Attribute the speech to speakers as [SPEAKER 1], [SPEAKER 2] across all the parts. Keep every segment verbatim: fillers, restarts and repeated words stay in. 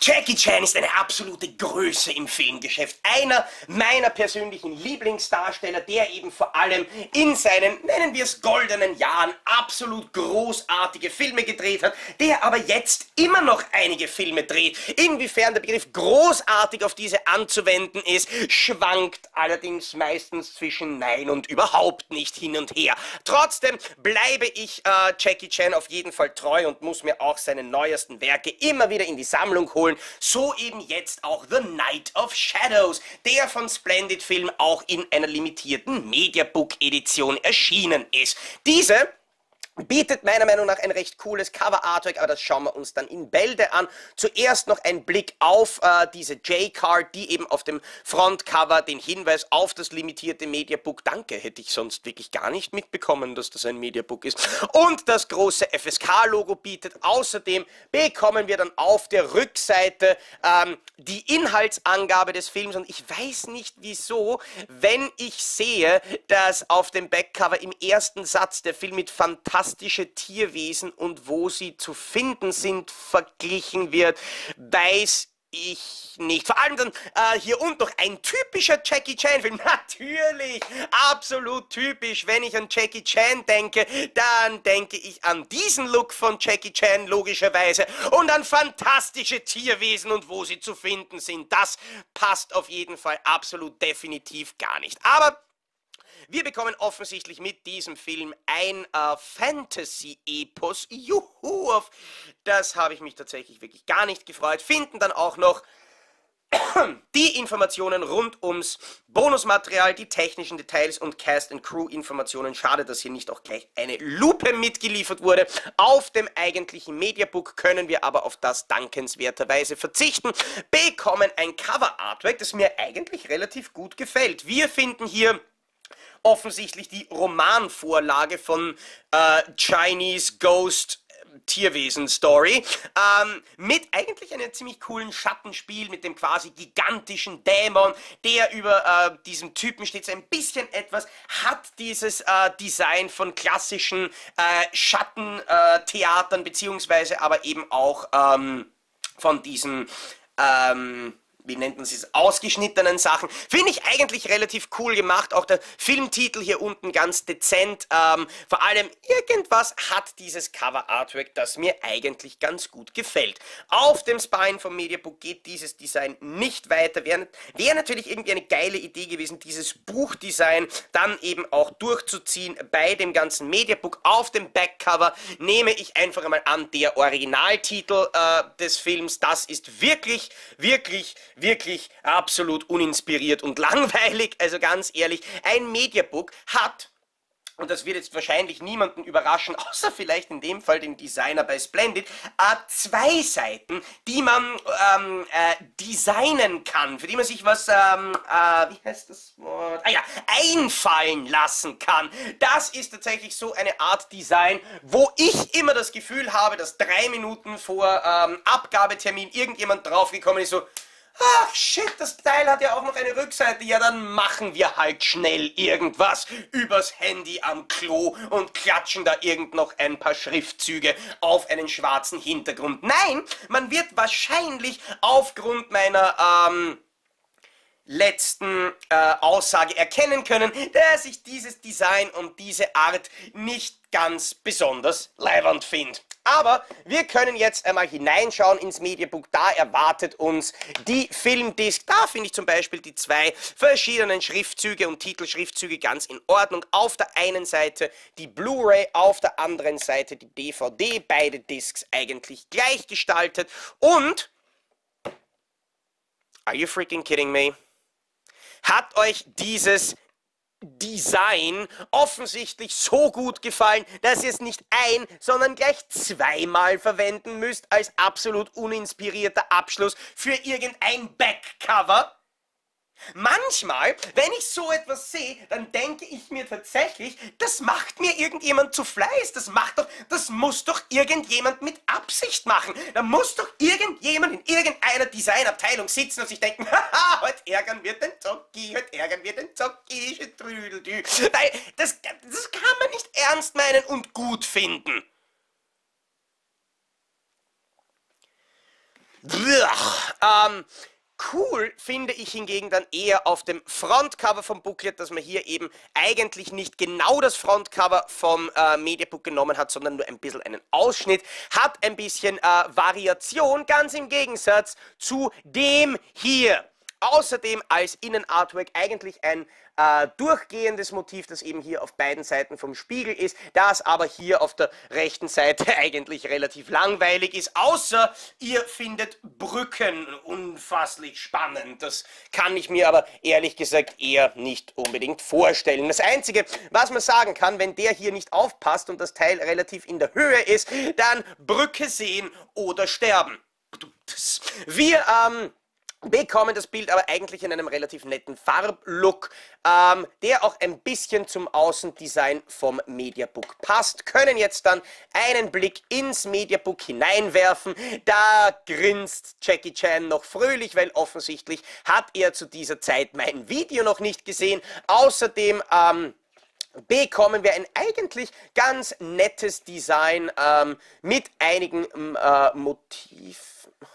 [SPEAKER 1] Jackie Chan ist eine absolute Größe im Filmgeschäft. Einer meiner persönlichen Lieblingsdarsteller, der eben vor allem in seinen, nennen wir es, goldenen Jahren absolut großartige Filme gedreht hat, der aber jetzt immer noch einige Filme dreht. Inwiefern der Begriff großartig auf diese anzuwenden ist, schwankt allerdings meistens zwischen Nein und überhaupt nicht hin und her. Trotzdem bleibe ich äh, Jackie Chan auf jeden Fall treu und muss mir auch seine neuesten Werke immer wieder in die Sammlung holen. So eben jetzt auch The Night of Shadows, der von Splendid Film auch in einer limitierten Mediabook-Edition erschienen ist. Diese bietet meiner Meinung nach ein recht cooles Cover-Artwork, aber das schauen wir uns dann in Bälde an. Zuerst noch ein Blick auf äh, diese J-Card, die eben auf dem Frontcover den Hinweis auf das limitierte Mediabook, danke, hätte ich sonst wirklich gar nicht mitbekommen, dass das ein Mediabook ist, und das große F S K-Logo bietet. Außerdem bekommen wir dann auf der Rückseite ähm, die Inhaltsangabe des Films, und ich weiß nicht wieso, wenn ich sehe, dass auf dem Backcover im ersten Satz der Film mit fantastischen Tierwesen und wo sie zu finden sind verglichen wird, weiß ich nicht. Vor allem dann äh, hier unten noch ein typischer Jackie Chan Film. Natürlich, absolut typisch. Wenn ich an Jackie Chan denke, dann denke ich an diesen Look von Jackie Chan logischerweise und an fantastische Tierwesen und wo sie zu finden sind. Das passt auf jeden Fall absolut definitiv gar nicht. Aber wir bekommen offensichtlich mit diesem Film ein äh, Fantasy-Epos. Juhu, auf das habe ich mich tatsächlich wirklich gar nicht gefreut. Finden dann auch noch die Informationen rund ums Bonusmaterial, die technischen Details und Cast-and-Crew-Informationen. Schade, dass hier nicht auch gleich eine Lupe mitgeliefert wurde. Auf dem eigentlichen Mediabook können wir aber auf das dankenswerterweise verzichten. Bekommen ein Cover-Artwork, das mir eigentlich relativ gut gefällt. Wir finden hier offensichtlich die Romanvorlage von äh, Chinese Ghost Tierwesen Story, ähm, mit eigentlich einem ziemlich coolen Schattenspiel mit dem quasi gigantischen Dämon, der über äh, diesem Typen steht. So ein bisschen etwas hat dieses äh, Design von klassischen äh, Schattentheatern, äh, beziehungsweise aber eben auch ähm, von diesen ähm, wie nennt man es, ausgeschnittenen Sachen. Finde ich eigentlich relativ cool gemacht. Auch der Filmtitel hier unten ganz dezent. Ähm, vor allem irgendwas hat dieses Cover-Artwork, das mir eigentlich ganz gut gefällt. Auf dem Spine vom Mediabook geht dieses Design nicht weiter. Wäre wär natürlich irgendwie eine geile Idee gewesen, dieses Buchdesign dann eben auch durchzuziehen bei dem ganzen Mediabook. Auf dem Backcover nehme ich einfach einmal an, der Originaltitel äh, des Films. Das ist wirklich, wirklich wirklich absolut uninspiriert und langweilig, also ganz ehrlich, ein Mediabook hat, und das wird jetzt wahrscheinlich niemanden überraschen, außer vielleicht in dem Fall den Designer bei Splendid, äh, zwei Seiten, die man ähm, äh, designen kann, für die man sich was, ähm, äh, wie heißt das Wort? Ah ja, einfallen lassen kann. Das ist tatsächlich so eine Art Design, wo ich immer das Gefühl habe, dass drei Minuten vor ähm, Abgabetermin irgendjemand draufgekommen ist, so, ach shit, das Teil hat ja auch noch eine Rückseite. Ja, dann machen wir halt schnell irgendwas übers Handy am Klo und klatschen da irgend noch ein paar Schriftzüge auf einen schwarzen Hintergrund. Nein, man wird wahrscheinlich aufgrund meiner, ähm, letzten äh, Aussage erkennen können, dass ich dieses Design und diese Art nicht ganz besonders leiwand finde. Aber wir können jetzt einmal hineinschauen ins Mediabook. Da erwartet uns die Filmdisc. Da finde ich zum Beispiel die zwei verschiedenen Schriftzüge und Titelschriftzüge ganz in Ordnung. Auf der einen Seite die Blu-ray, auf der anderen Seite die D V D. Beide Discs eigentlich gleich gestaltet. Und, are you freaking kidding me? Hat euch dieses Design offensichtlich so gut gefallen, dass ihr es nicht ein, sondern gleich zweimal verwenden müsst als absolut uninspirierter Abschluss für irgendein Backcover? Manchmal, wenn ich so etwas sehe, dann denke ich mir tatsächlich, das macht mir irgendjemand zu Fleiß. Das macht doch, das muss doch irgendjemand mit Absicht machen. Da muss doch irgendjemand in irgendeiner Designabteilung sitzen und sich denken, haha, heute ärgern wir den Zocki, heute ärgern wir den Zocki, Trüdeldü. Weil das, das kann man nicht ernst meinen und gut finden. Ähm, cool finde ich hingegen dann eher auf dem Frontcover vom Booklet, dass man hier eben eigentlich nicht genau das Frontcover vom äh, Mediabook genommen hat, sondern nur ein bisschen einen Ausschnitt. Hat ein bisschen äh, Variation, ganz im Gegensatz zu dem hier. Außerdem als Innenartwork eigentlich ein äh, durchgehendes Motiv, das eben hier auf beiden Seiten vom Spiegel ist, das aber hier auf der rechten Seite eigentlich relativ langweilig ist, außer ihr findet Brücken unfasslich spannend. Das kann ich mir aber ehrlich gesagt eher nicht unbedingt vorstellen. Das Einzige, was man sagen kann, wenn der hier nicht aufpasst und das Teil relativ in der Höhe ist, dann Brücke sehen oder sterben. Wir, ähm... bekommen das Bild aber eigentlich in einem relativ netten Farblook, ähm, der auch ein bisschen zum Außendesign vom Mediabook passt. Können jetzt dann einen Blick ins Mediabook hineinwerfen. Da grinst Jackie Chan noch fröhlich, weil offensichtlich hat er zu dieser Zeit mein Video noch nicht gesehen. Außerdem ähm, bekommen wir ein eigentlich ganz nettes Design ähm, mit einigen äh, Motiven.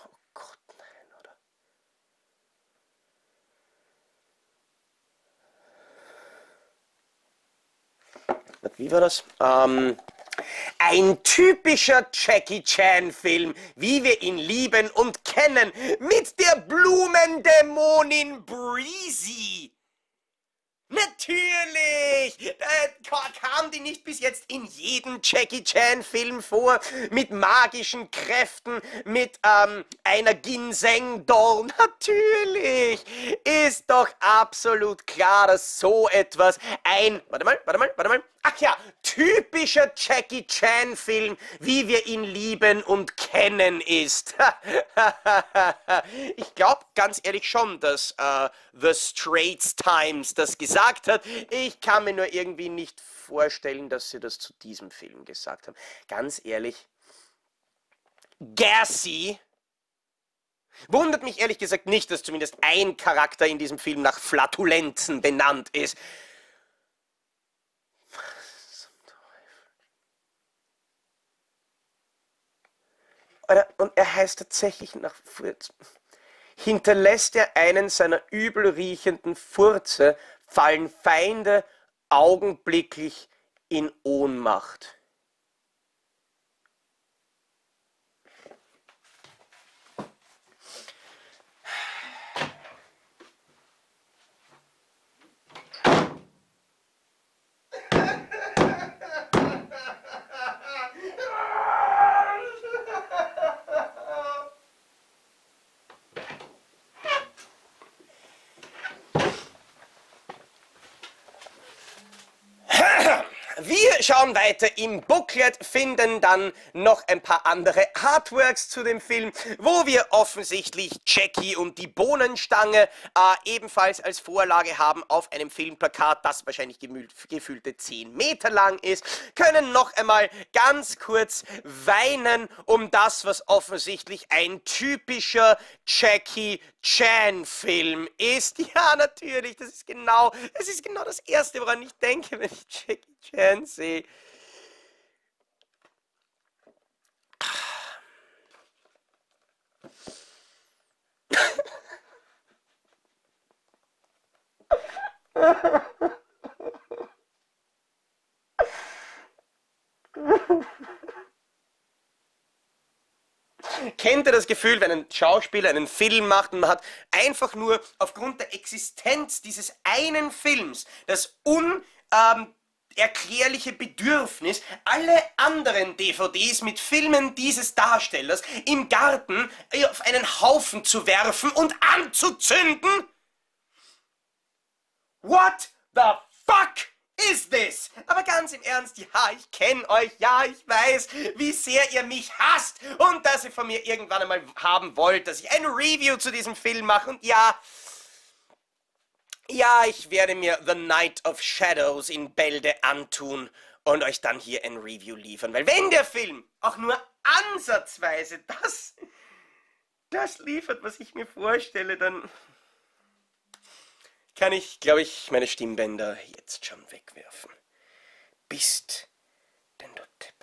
[SPEAKER 1] Wie war das? Ähm, ein typischer Jackie Chan-Film, wie wir ihn lieben und kennen, mit der Blumendämonin Breezy. Natürlich! Äh, kam die nicht bis jetzt in jedem Jackie Chan-Film vor? Mit magischen Kräften, mit ähm, einer Ginseng-Dorn? Natürlich! Ist doch absolut klar, dass so etwas ein... Warte mal, warte mal, warte mal. Ach ja, typischer Jackie Chan-Film, wie wir ihn lieben und kennen, ist. Ich glaube ganz ehrlich schon, dass äh, The Straits Times das gesagt hat. Ich kann mir nur irgendwie nicht vorstellen, dass sie das zu diesem Film gesagt haben. Ganz ehrlich, Gassy wundert mich ehrlich gesagt nicht, dass zumindest ein Charakter in diesem Film nach Flatulenzen benannt ist. Und er heißt tatsächlich nach Furz. Hinterlässt er einen seiner übelriechenden Furze, fallen Feinde augenblicklich in Ohnmacht. Wir schauen weiter im Booklet, finden dann noch ein paar andere Artworks zu dem Film, wo wir offensichtlich Jackie und die Bohnenstange äh, ebenfalls als Vorlage haben auf einem Filmplakat, das wahrscheinlich gefühlte zehn Meter lang ist, können noch einmal ganz kurz weinen um das, was offensichtlich ein typischer Jackie Chan-Film ist. Ja, natürlich, das ist genau, das ist genau das Erste, woran ich denke, wenn ich Jackie Chan sehe. Kennt ihr das Gefühl, wenn ein Schauspieler einen Film macht und man hat einfach nur aufgrund der Existenz dieses einen Films das unerklärliche Bedürfnis, alle anderen D V Ds mit Filmen dieses Darstellers im Garten auf einen Haufen zu werfen und anzuzünden? What the fuck is this? Aber ganz im Ernst, ja, ich kenne euch, ja, ich weiß, wie sehr ihr mich hasst und dass ihr von mir irgendwann einmal haben wollt, dass ich ein Review zu diesem Film mache und ja, ja, ich werde mir The Night of Shadows in Bälde antun und euch dann hier ein Review liefern, weil wenn der Film auch nur ansatzweise das, das liefert, was ich mir vorstelle, dann kann ich, glaube ich, meine Stimmbänder jetzt schon wegwerfen. Bist denn du Tipp.